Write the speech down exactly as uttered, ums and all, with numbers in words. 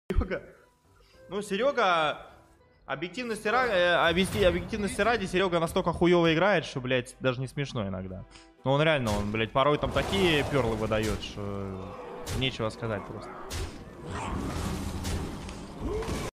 Серега. Ну, Серега, объективности ради, объективности ради, Серега настолько хуево играет, что, блядь, даже не смешно иногда. Но он реально, он, блядь, порой там такие перлы выдает, что нечего сказать просто.